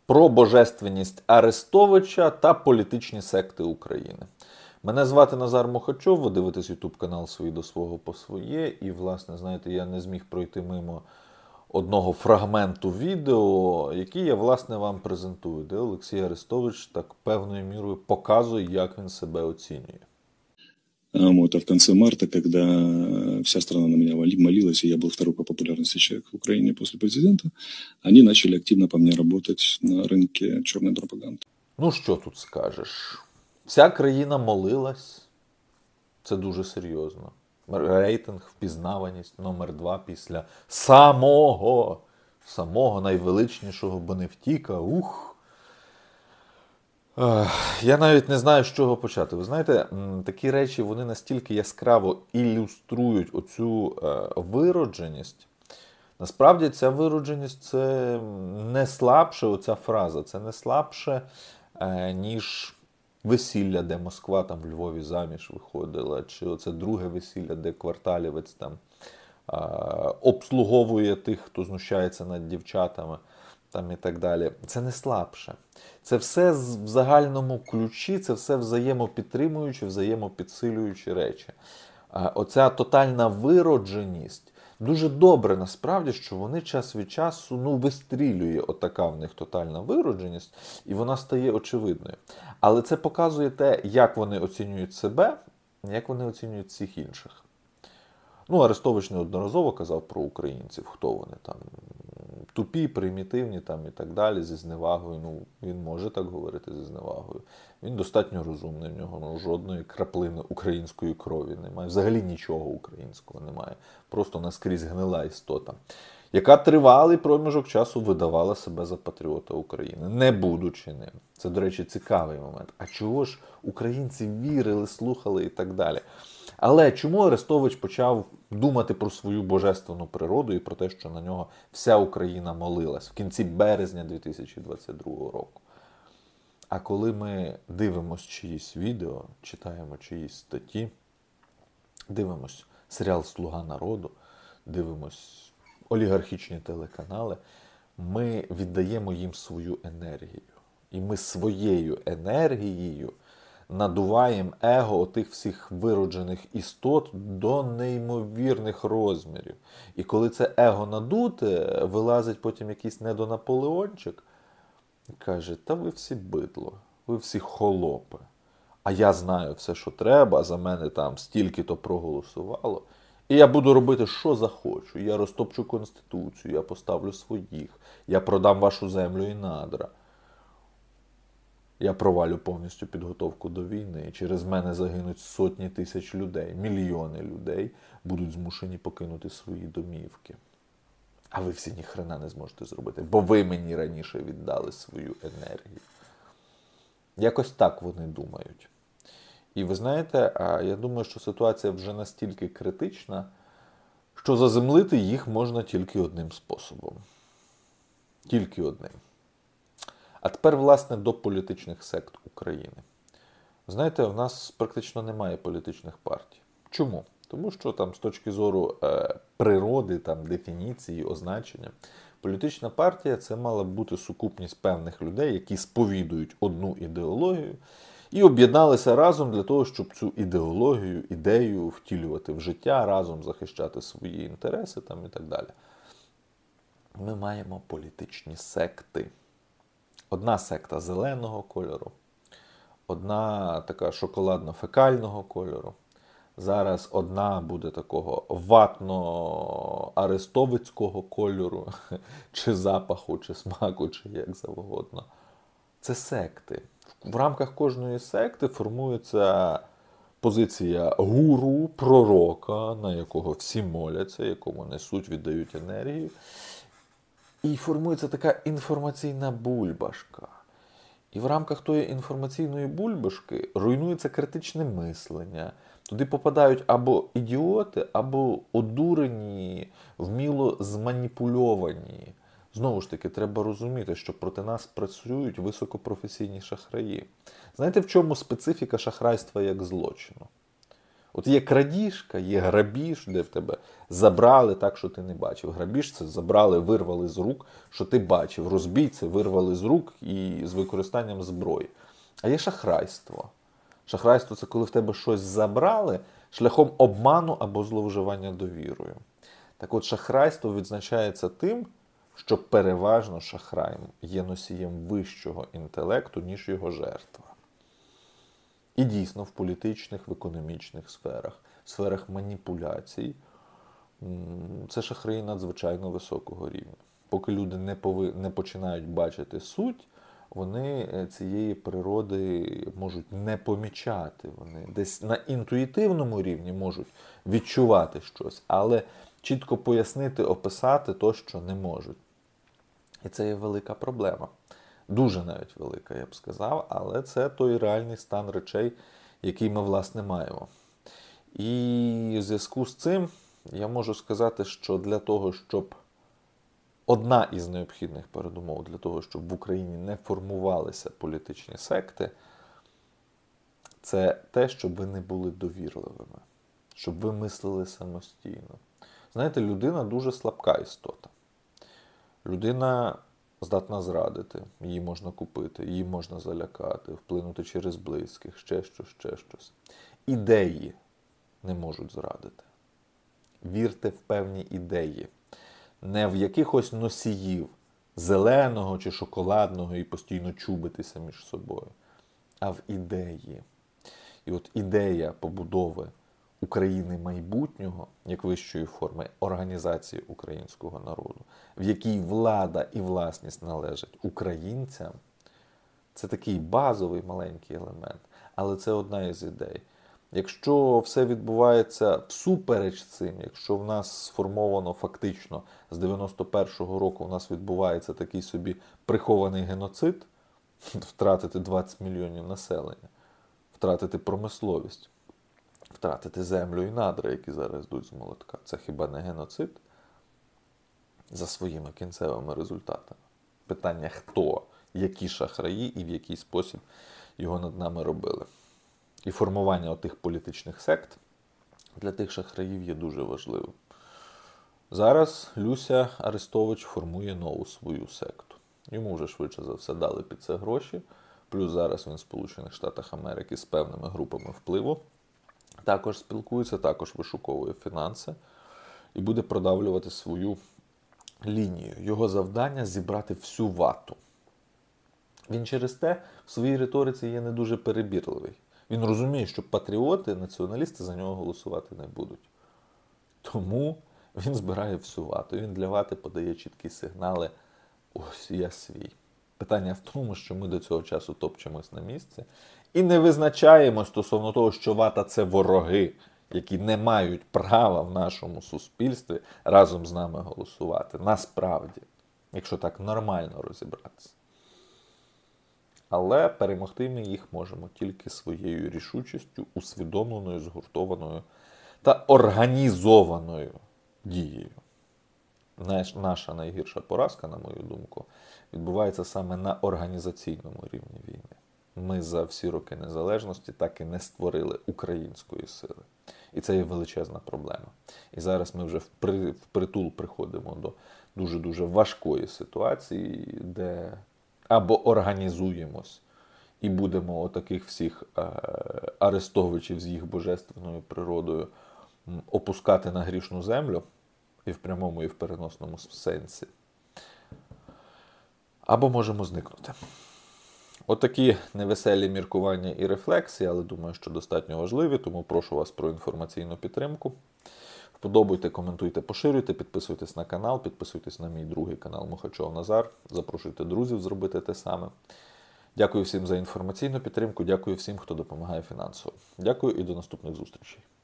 про божественність Арестовича та політичні секти України. Мене звати Назар Мухачов, ви дивитесь YouTube канал «Свої до свого по своє». І, власне, знаєте, я не зміг пройти мимо одного фрагменту відео, який я, власне, вам презентую, де Олексій Арестович так певною мірою показує, як він себе оцінює. Вот, а в конце марта, когда вся страна на меня молилась, и я был второй по популярности человек в Украине после президента, они начали активно по мне работать на рынке черной пропаганды. Ну, що тут скажеш? Вся країна молилась. Це дуже серйозно. Рейтинг, впізнаваність номер 2 після самого найвеличнішого Бенефтіка. Я навіть не знаю, з чого почати. Ви знаєте, такі речі, вони настільки яскраво ілюструють оцю виродженість. Насправді, ця виродженість – це не слабше, оця фраза, це не слабше, ніж весілля, де Москва там в Львові заміж виходила, чи оце друге весілля, де Кварталівець там обслуговує тих, хто знущається над дівчатами. Там і так далі. Це не слабше. Це все в загальному ключі, це все взаємопідтримуючі, взаємопідсилюючі речі. Оця тотальна виродженість, дуже добре насправді, що вони час від часу, вистрілює отака в них тотальна виродженість, і вона стає очевидною. Але це показує те, як вони оцінюють себе, як вони оцінюють всіх інших. Арестович неодноразово казав про українців, хто вони там. Тупі, примітивні там і так далі, зі зневагою. Він може так говорити зі зневагою. Він достатньо розумний, в нього жодної краплини української крові немає. Взагалі нічого українського немає. Просто наскрізь гнила істота, яка тривалий проміжок часу видавала себе за патріота України, не будучи ним. Це, до речі, цікавий момент. А чого ж українці вірили, слухали і так далі? Але чому Арестович почав думати про свою божественну природу і про те, що на нього вся Україна молилась в кінці березня 2022 року? А коли ми дивимося чиїсь відео, читаємо чиїсь статті, дивимося серіал «Слуга народу», дивимося олігархічні телеканали, ми віддаємо їм свою енергію. І ми своєю енергією надуваємо его отих всіх вироджених істот до неймовірних розмірів. І коли це его надуте, вилазить потім якийсь недонаполеончик і каже: та ви всі бидло, ви всі холопи. А я знаю все, що треба, за мене там стільки-то проголосувало. І я буду робити, що захочу. Я розтопчу Конституцію, я поставлю своїх, я продам вашу землю і надра. Я провалю повністю підготовку до війни, і через мене загинуть сотні тисяч людей, мільйони людей будуть змушені покинути свої домівки. А ви всі ніхрена не зможете зробити, бо ви мені раніше віддали свою енергію. Якось так вони думають. І ви знаєте, я думаю, що ситуація вже настільки критична, що заземлити їх можна тільки одним способом. Тільки одним. А тепер, власне, до політичних сект України. Знаєте, в нас практично немає політичних партій. Чому? Тому що там з точки зору природи, там, дефініції, означення, політична партія – це мала б бути сукупність певних людей, які сповідують одну ідеологію і об'єдналися разом для того, щоб цю ідеологію, ідею втілювати в життя, разом захищати свої інтереси там, і так далі. Ми маємо політичні секти. Одна секта зеленого кольору, одна така шоколадно-фекального кольору. Зараз одна буде такого ватно-арестовицького кольору, чи запаху, чи смаку, чи як завгодно. Це секти. В рамках кожної секти формується позиція гуру, пророка, на якого всі моляться, якому несуть, віддають енергію. І формується така інформаційна бульбашка. І в рамках тої інформаційної бульбашки руйнується критичне мислення. Туди попадають або ідіоти, або одурені, вміло зманіпульовані. Знову ж таки, треба розуміти, що проти нас працюють високопрофесійні шахраї. Знаєте, в чому специфіка шахрайства як злочину? От є крадіжка, є грабіж, де в тебе забрали так, що ти не бачив. Грабіж – це забрали, вирвали з рук, що ти бачив. Розбій – це вирвали з рук і з використанням зброї. А є шахрайство. Шахрайство – це коли в тебе щось забрали шляхом обману або зловживання довірою. Так от, шахрайство відзначається тим, що переважно шахрай є носієм вищого інтелекту, ніж його жертва. І дійсно в політичних, в економічних сферах, в сферах маніпуляцій це шахраї надзвичайно високого рівня. Поки люди не починають бачити суть, вони цієї природи можуть не помічати. Вони десь на інтуїтивному рівні можуть відчувати щось, але чітко пояснити, описати то, що не можуть. І це є велика проблема. Дуже навіть велика, я б сказав, але це той реальний стан речей, який ми, власне, маємо. І в зв'язку з цим я можу сказати, що для того, щоб одна із необхідних передумов для того, щоб в Україні не формувалися політичні секти, це те, щоб ви не були довірливими, щоб ви мислили самостійно. Знаєте, людина дуже слабка істота. Людина здатна зрадити, її можна купити, її можна залякати, вплинути через близьких, ще щось. Ідеї не можуть зрадити. Вірте в певні ідеї. Не в якихось носіїв зеленого чи шоколадного і постійно чубитися між собою, а в ідеї. І от ідея побудови України майбутнього, як вищої форми організації українського народу, в якій влада і власність належать українцям, це такий базовий маленький елемент, але це одна із ідей. Якщо все відбувається всупереч цим, якщо в нас сформовано фактично з 91-го року в нас відбувається такий собі прихований геноцид, втратити 20 мільйонів населення, втратити промисловість, втратити землю і надра, які зараз йдуть з молотка, це хіба не геноцид? За своїми кінцевими результатами. Питання хто, які шахраї і в який спосіб його над нами робили. І формування отих політичних сект для тих шахраїв є дуже важливим. Зараз Люся Арестович формує нову свою секту. Йому вже швидше за все дали під це гроші. Плюс зараз він в Сполучених Штатах Америки з певними групами впливу. Також спілкується, також вишуковує фінанси. І буде продавлювати свою лінію. Його завдання – зібрати всю вату. Він через те в своїй риториці є не дуже перебірливий. Він розуміє, що патріоти, націоналісти за нього голосувати не будуть. Тому він збирає всю вату. Він для вати подає чіткі сигнали «ось я свій». Питання в тому, що ми до цього часу топчемось на місці і не визначаємо стосовно того, що вата – це вороги, які не мають права в нашому суспільстві разом з нами голосувати. Насправді, якщо так нормально розібратися. Але перемогти ми їх можемо тільки своєю рішучістю, усвідомленою, згуртованою та організованою дією. Наша найгірша поразка, на мою думку, відбувається саме на організаційному рівні війни. Ми за всі роки незалежності так і не створили української сили. І це є величезна проблема. І зараз ми вже впритул приходимо до дуже-дуже важкої ситуації, де або організуємось і будемо отаких всіх арестовичів з їх божественною природою опускати на грішну землю, і в прямому, і в переносному сенсі. Або можемо зникнути. Отакі невеселі міркування і рефлексії, але думаю, що достатньо важливі, тому прошу вас про інформаційну підтримку. Вподобайте, коментуйте, поширюйте, підписуйтесь на канал, підписуйтесь на мій другий канал Мухачов Назар, запрошуйте друзів зробити те саме. Дякую всім за інформаційну підтримку, дякую всім, хто допомагає фінансово. Дякую і до наступних зустрічей.